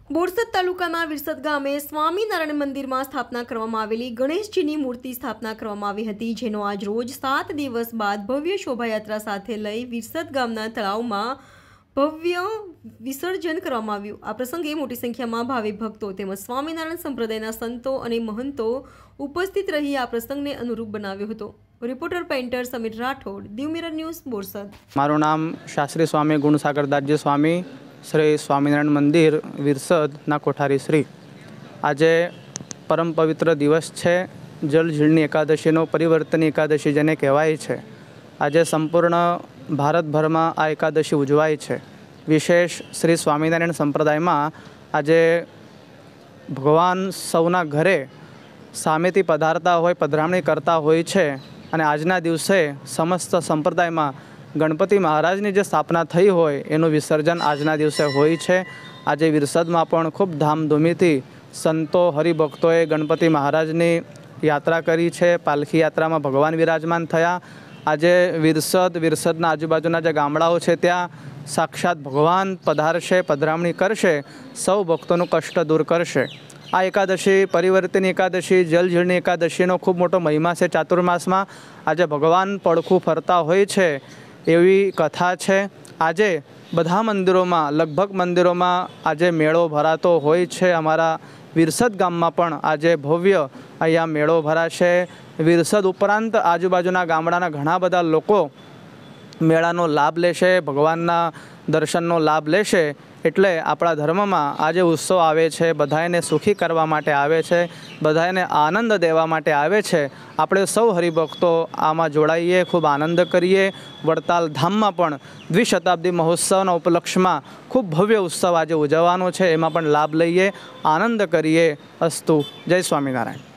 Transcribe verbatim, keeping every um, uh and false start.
બોરસદ તાલુકાના વિરસદ ગામે સ્વામિનારાયણ મંદિરમાં સ્થાપના કરવામાં આવેલી ગણેશજીની મૂર્તિ સ્થાપના કરવામાં આવી હતી, જેનો આજ રોજ સાત દિવસ બાદ ભવ્ય શોભાયાત્રા સાથે લઈ વિરસદ ગામના તળાવમાં ભવ્ય વિસર્જન કરવામાં આવ્યું। આ પ્રસંગે મોટી સંખ્યામાં ભાવિ ભક્તો તેમજ સ્વામિનારાયણ સંપ્રદાયના સંતો અને મહંતો ઉપસ્થિત રહી આ પ્રસંગને અનુરૂપ બનાવ્યો હતો। Reporter painter Samir Rathod, Diu mirror news, Borsad. મારું નામ શાસ્ત્રી સ્વામી ગુણસાગરદાસજી સ્વામી, શ્રી સ્વામિનારાયણ મંદિર વિરસદના કોઠારી શ્રી। આજે પરમ પવિત્ર દિવસ છે, જલઝીલની એકાદશીનો, પરિવર્તની એકાદશી જેને કહેવાય છે। આજે સંપૂર્ણ ભારતભરમાં આ એકાદશી ઉજવાય છે। વિશેષ શ્રી સ્વામિનારાયણ સંપ્રદાયમાં આજે ભગવાન સૌના ઘરે સામેથી પધારતા હોય, પધરામણી કરતા હોય છે અને આજના દિવસે સમસ્ત સંપ્રદાયમાં ગણપતિ મહારાજની જે સ્થાપના થઈ હોય એનું વિસર્જન આજના દિવસે હોય છે। આજે વિરસદમાં પણ ખૂબ ધામધૂમીથી સંતો હરિભક્તોએ ગણપતિ મહારાજની યાત્રા કરી છે। પાલખી યાત્રામાં ભગવાન વિરાજમાન થયા। આજે વિરસદ વિરસદના આજુબાજુના જે ગામડાઓ છે ત્યાં સાક્ષાત ભગવાન પધારશે, પધરામણી કરશે, સૌ ભક્તોનું કષ્ટ દૂર કરશે। આ એકાદશી પરિવર્તની એકાદશી, જલઝીલની એકાદશીનો ખૂબ મોટો મહિમા છે। ચાતુર્માસમાં આજે ભગવાન પડખું ફરતા હોય છે એવી કથા છે। આજે બધા મંદિરોમાં, લગભગ મંદિરોમાં આજે મેળો ભરાતો હોય છે। અમારા વિરસદ ગામમાં પણ આજે ભવ્ય અહીંયા મેળો ભરાશે। વિરસદ ઉપરાંત આજુબાજુના ગામડાના ઘણા બધા લોકો મેળાનો લાભ લેશે, ભગવાનના દર્શનનો લાભ લેશે। એટલે આપણા ધર્મમાં આજે ઉત્સવ આવે છે, બધાને સુખી કરવા માટે આવે છે, બધાને આનંદ દેવા માટે આવે છે। આપણે સૌ હરિભક્તો આમાં જોડાઈએ, ખૂબ આનંદ કરીએ। વડતાલ ધામમાં પણ દ્વિશતાબ્દી મહોત્સવના ઉપલક્ષમાં ખૂબ ભવ્ય ઉત્સવ આજે ઉજવવાનો છે, એમાં પણ લાભ લઈએ, આનંદ કરીએ। અસ્તુ, જય સ્વામિનારાયણ।